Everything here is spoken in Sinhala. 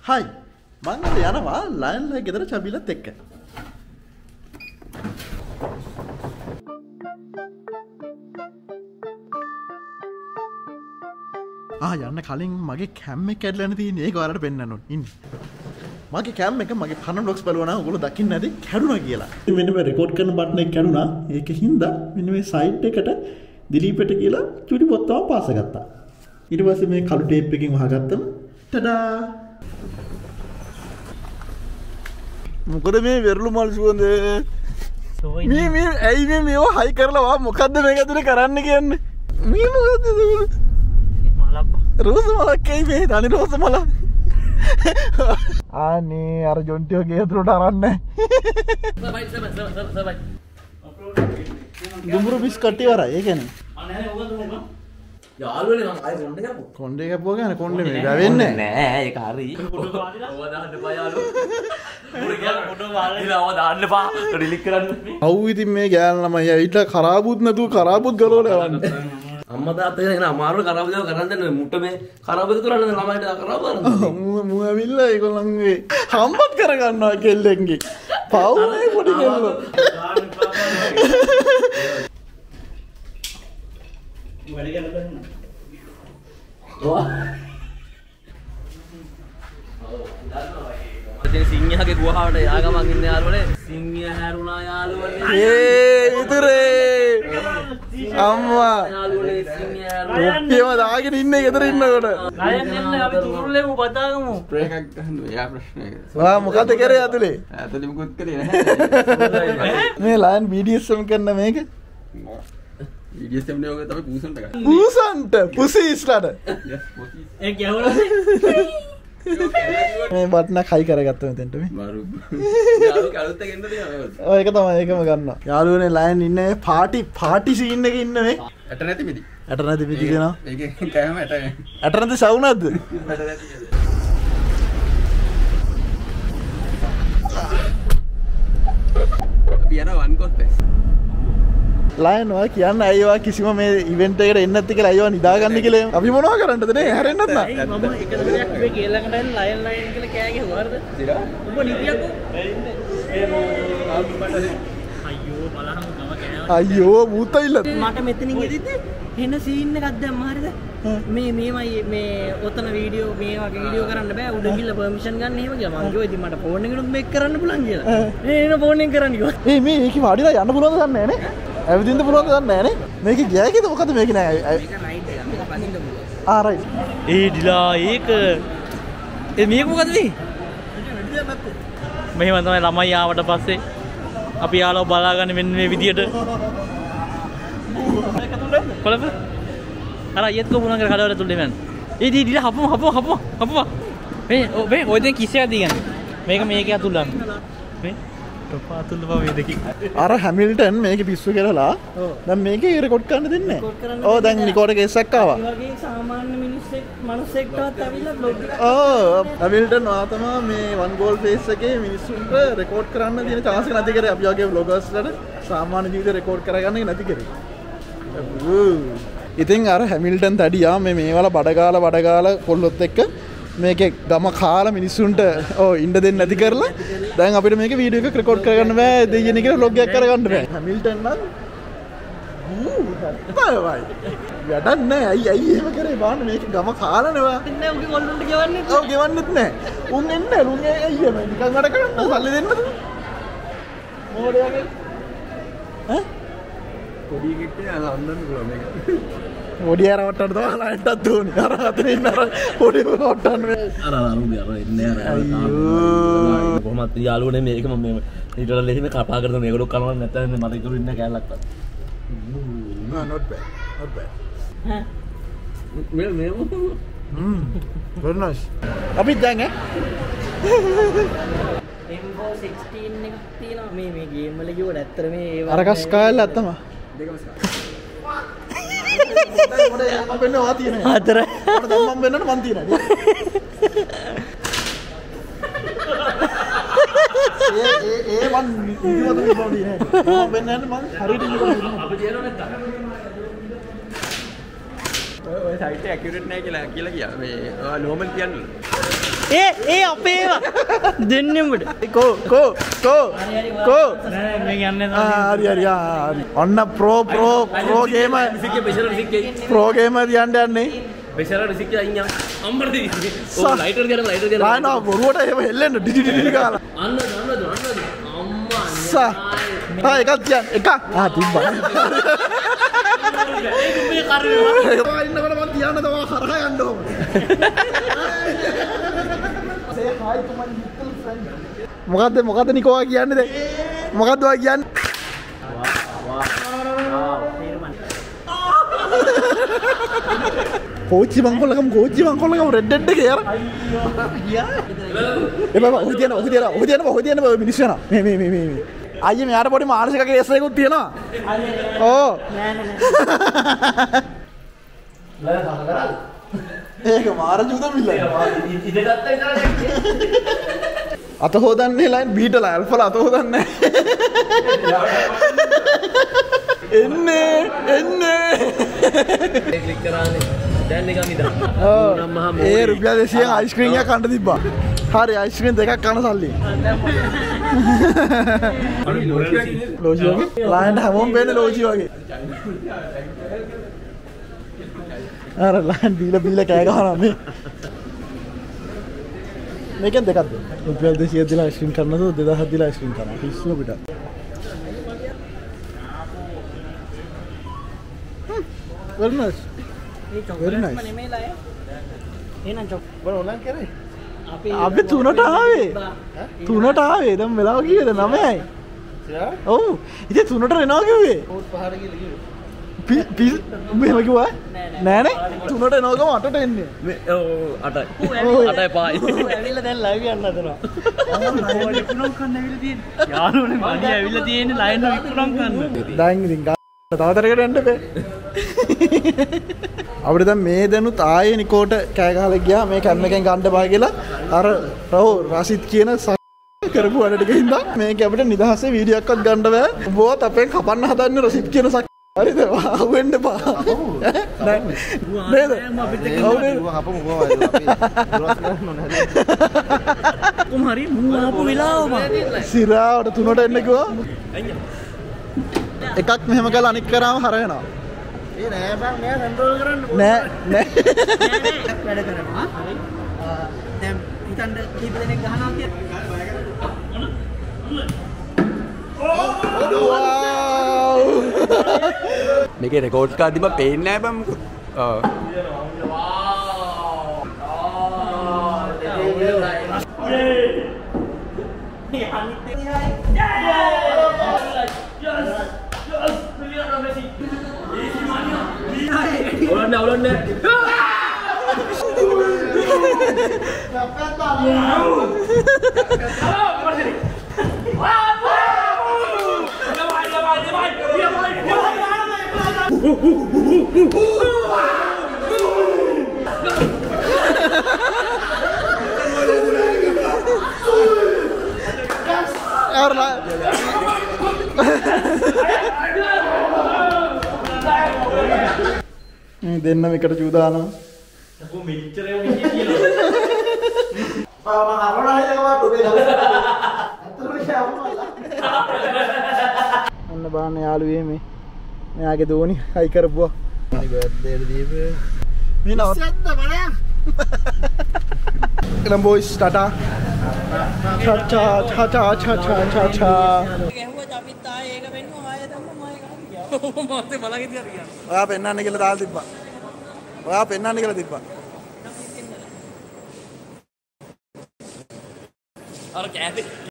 හයි මං අද යනවා ලයන්ලා ගෙදර චබිලත් එක්ක. යන්න කලින් මගේ කැම් එක කැඩලානේ තියෙන්නේ. ඒක ඔයාලට පෙන්නන්න ඕනේ. ඉන්න. මගේ කැම් එක මගේ පරණ බ්ලොග්ස් බලුවා නම් ඔයගොල්ලෝ දකින්න නැති කැඩුනා කියලා. මෙන්න මේ රෙකෝඩ් කරන බටන් එක කැඩුනා. ඒකින්ද මෙන්න මේ සයිඩ් එකට දිලීපට කියලා චුටි පොත්තම පාස ගත්තා. ඊට පස්සේ මේ කළු ටේප් එකකින් වහගත්තම ටඩා. මොකද මේ වෙරළු මල් සුවඳ මේ ඇයි මේව හයි කරලා වා මොකද්ද මේක ඇතුලේ කරන්න කියන්නේ? මේ මොකද්ද රෝස මලක් ඇයි මේ තනි රෝස මලක්? අනේ අර ජොන්ටියෝ ගේ ඇතුලට අරන්නේ. දුඹුරු බිස්කට් ඉවරයි. ඒ කියන්නේ යාළුවනේ මම ආයෙ කොණ්ඩේ කැපුවා කියන්නේ කොණ්ඩේ මේ වැවෙන්නේ නෑ. ඒක හරි. ඔවා දාන්න එපා යාළුවෝ. මුරු ගියා ෆොටෝ මාරලා ඔවා දාන්න එපා. ඩිලීට් කරන්න. අවු ඉතින් මේ ගෑන ළමයි ඇවිල්ලා කරාබුත් නැතුව කරාබුත් ගලවලා යවන්නේ. අම්මා තාත්තා කියන අමාරු කරාබුත් කරන් දෙන්න මුට මේ කරාබුත් තුරන්න ළමයිට කරාබුත් කරන්න. මු ඇවිල්ලා ඒගොල්ලන්ගේ හම්බත් කරගන්නවා කෙල්ලෙන්ගේ. පවුනේ පොඩි කෙල්ලෝ. වැඩි කරන්න සිංහගේ ගුවහාවට යාගමක් ඉන්න යාළුවනේ. සිංහය හැරුණා යාළුවනේ. ඉතරේ අම්මා යාළුවනේ සිංහය හැරුණා. ඔක්කොම දාගෙන ඉන්නේ ගෙදර ඉන්නකොට. ලයන් එන්න අපි තුරුල්ලෙමු බතාගමු. ප්‍රේක් එකක් ගන්න එයා ප්‍රශ්නයක්. වා මොකද කරේ ඇතුලේ? ඇතුලේ මොකුත් කරේ නැහැ. මේ ලයන් BDSM කරන මේක. BDSM නේ ඔය තමයි පූසන්ට ගන්න. පූසන්ට පුසීස්ලාට. ඒ ගැවුණා. මේ බට්න කයි කරගත්ත මෙතෙන්ට මේ. මාරු. යාළුවෝ කලුත් එක එන්න දෙනවා. ඔය ඒක තමයි ඒකම ගන්නවා. යාළුවනේ ලයන් ඉන්නේ පාටි සීන් එකේ ඉන්න මේ. ඇට නැති මිදි. ඇට නැති මිදි දෙනවා. මේකේ කෑම ඇට. ඇට නැති සවුනක්ද? ඇට නැති. අපි යනවා වන් කොට්ටස්. ලයන් ඔය කියන්න අයියෝ කිසිම මේ ඉවෙන්ට් එකට එන්නේ නැති කියලා අයියෝ නිදාගන්න කියලා. අපි මොනවා කරන්නද නේ? හැරෙන්නත් නෑ. මම එක දවසක් මේ ගේලකට ලයන් කියලා කෑ ගැහුවාද? උඹ නිදියකෝ. අයියෝ බලහන් ගම කෑවා. අයියෝ මූතයිල. මට මෙතනින් එදිද්ද එන සීන් එකක් දැම්ම හරිද? මේමයි මේ ඔතන වීඩියෝ මේ වගේ වීඩියෝ කරන්න බෑ. උඩ ගිහලා පර්මිෂන් ගන්න එහෙම කියලා. මං කිව්වා ඉතින් මට ෆෝන් එකෙනුත් මේක කරන්න පුළුවන් කියලා. එන ෆෝන් එකෙන් කරන්න කිව්වා. මේ ඒකේ වාඩිලා යන්න පුළුවන්ද දන්නේ නැහැ නේ. ඇවිදින්න පුළුවන්ද දන්නේ නැහැ නේ. මේක ගියා කීද මොකද මේක නෑ. මේක රයිඩ් එක. මේක පදින්න පුළුවන්. රයිඩ්. ඒ ඩිලා ඒක මේක මොකද මේ? මෙහෙම තමයි ළමයි ආවට පස්සේ අපි යාළුවෝ බලාගන්නේ මෙන්න මේ විදියට. කොළඹ අර අයියත් කොහොමද කඩවල තුල්ලේ මන්. ඒ ඩිලා හපම. මේ ඔය දැන් කිසියක් දිගන්නේ. මේක අතුල්ලන්න. මේ පාතුල්ල බව මේ දෙකකින්. අර හැමිල්ටන් මේක පිස්සු කරලා දැන් මේකේ රෙකෝඩ් කරන්න දෙන්නේ නැහැ. ඔව් දැන් නිකෝඩ් එකේ එස්සක් ආවා. ඒ වගේ සාමාන්‍ය මිනිස්සෙක්ටවත් ඇවිල්ලා බ්ලොග් එක. ඔව් හැමිල්ටන් වා තමයි මේ වන් ගෝල් ෆේස් එකේ මිනිස්සුන්ට රෙකෝඩ් කරන්න තියෙන chance එක නැති කරේ. අපි වගේ බ්ලොගර්ස්ලට සාමාන්‍ය ජීවිතේ රෙකෝඩ් කරගන්න එක නැති කරේ. ඉතින් අර හැමිල්ටන් තඩියා මේවල බඩගාලා කොල්ලොත් එක්ක මේකේ ගම කාලා මිනිස්සුන්ට ඉන්න දෙන්නේ නැති කරලා දැන් අපිට මේක වීඩියෝ එකක් රෙකෝඩ් කරගන්න බෑ දෙයියනේ කියලා vlog එකක් කරගන්න බෑ. හැමිල්ටන් නම් වැඩක් නෑ. අයි එහෙම කරේ බාන්න මේක ගම කාලා නෙවා. නෑ උගේ කොල්ලුන්ට ගෙවන්නෙත්. ඔව් ගෙවන්නෙත් නෑ. උන් එන්නේ උන් අයියම නිකන් වැඩ කරන්න සල්ලි දෙන්නද? මොඩියගේ ඈ පොඩි එකෙක්ට අල්ලන්න පුළුවන් මේක. පොඩි අර වට්ටන්න තමයි ලයිට්ටත් දුන්නේ. අර අතන ඉන්න අර පොඩි වට්ටන්න මේ. අර එන්නේ අර. අයියෝ. කොහොමද යාළුවනේ මේක මම ඊට වල ලෙහිම කපා කරන මේකට කරනවා නැත්නම් මට ඉතුරු ඉන්න කැලලක්වත්. not bad. ඈ. මේ very nice. අපි දැන් M4 16 එකක් තියෙනවා මේ ගේම් වල කිව්වට ඇත්තට මේ ඒවා අරක ස්කයිල් ඇත්තම දෙකම ස්කයිල්. මොඩේ මම වෙන්නවා තියෙනවා. හතර. මට දැන් මම වෙන්නට මන් තියෙනවා. ඒ මන් ඉතිවද බෝඩි නේ. මම වෙන්නන්නේ මම හරියට ඉන්නවා. අපි කියනවා නැත්නම් ඔය සයිට් එක ඇකියුරේට් නැහැ කියලා කියා මේ නෝමල් කියන්නේ. ඒ අපේ ඒවා දෙන්නෙම උඩ කෝ මේ යන්නේ හරි ඔන්න ප්‍රෝ ගේමර් තියන්න යන්නේ बेचारा ऋषिक क्या इंया अंबर दी ओ लाइटर गया लाइना बोरुවට එහෙම හෙල්ලෙන්න ඩිඩි ගාලා අන්න අම්මා සා එකක් තියන්න එකක් තිබ්බා මේ කරේ ඉන්නකොට මම තියන්න තමයි කරා යන්න ඕම say hi to my little friend මොකද්ද නිකෝවා කියන්නේ දැන් මොකද්ද ඔයා කියන්නේ कोची मंगोलकम रेड रेड के यार ए बाबा होदियाना मिनिस्टर मे आइए मैं यार बड़ी मानसिक का ऐसे को होती है ना ओ ඒක මාර ජුද මිල්ල අත හොදන්නේ ලයින් බීටලා ඇල්ෆලා අත හොදන්නේ එන්නේ क्लिक कराने දැන් නිකන් ඉඳන් ඒ රුපියල් 200න් අයිස්ක්‍රීම් එකක් කන්න තිබ්බා හරි අයිස්ක්‍රීම් දෙකක් කන්න සල්ලි ලෝජි වගේ ලයින් හැමෝම වෙන්නේ ලෝජි වගේ අර ලයින් බීලා කෑ ගහනවා මේ මේකෙන් දෙකක්ද රුපියල් 200 දීලා අයිස්ක්‍රීම් කරනද 2000 දීලා අයිස්ක්‍රීම් කරනවා පිස්සුව පිටත් very nice very nice අපි තුනට ආවේ දැන් වෙලාව කීයද 9යි ඔව් ඉතින් තුනට එනවා කිව්වේ මෙහෙම කිව්වා නෑනේ තුනට එනවා ගම 8ට එන්නේ ඔව් 8යි පායි ඇවිල්ලා දැන් ලයිව් යන්න හදනවා විකුණම් කන්න ඇවිල්ලා තියෙන්නේ යාළුවනේ මණි ඇවිල්ලා තියෙන්නේ ලයින් විකුණම් කන්න දැන් ඉතින් තවතරකට එන්න බෑ අපිට දැන් මේ දැනුත් ආයේ නිකෝට කෑ ගහලා ගියා මේ කැම් එකෙන් ගන්න බෑ කියලා අර රසිත් කියන කරපු වැඩ ටික හින්දා මේක අපිට නිදහසේ වීඩියෝ එකක්වත් ගන්න බෑ උඹවත් අපෙන් කපන්න හදන්නේ රසිත් කියන හරිද වෙන්න බා නේද කුමාරි මූ ආපු වෙලාව සිරාවට 3ට එන්න කිව්වා එකක් මෙහෙම කරලා අනික් කරාම හර වෙනවා ඒ නෑ බං මෙයා කන්ට්‍රෝල් කරන්න නෑ වැඩ කරනවා හරි දැන් හිතන්න කීප දෙනෙක් ගහනවා කියලා මේකේ රෙකෝඩ් කාඩ් තිබ්බ පේන්නේ නෑ බං ඔලන්න දෙන්නම එකට චූදානවා අකෝ මෙච්චර යෝ මිනිහ කියලා මම අරවලා ඉලකවා ඩොබේ අතට ඔන්න බාන්න යාළුවේ මෙයාගේ දෝනි හයි කරපුවා බර්ත්ඩේට දීපේ මේ නවත්ත බලයන් එනම් බොයිස් ටටා ටටා ගැහුවා අපිත් ආයේ ඒක වෙන්නවා ආයේ තමයි මම ඒක මාතේ බලගෙන ඉතින් ඔයා පෙන්නන්න කියලා දාලා තිබ්බා ඔයා පෙන්නන්න කියලා තිබ්බා අර කෑවේ